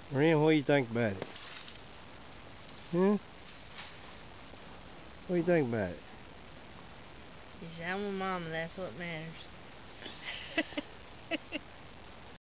Ren, what do you think about it? What do you think about it? You see, I'm a mama, that's what matters.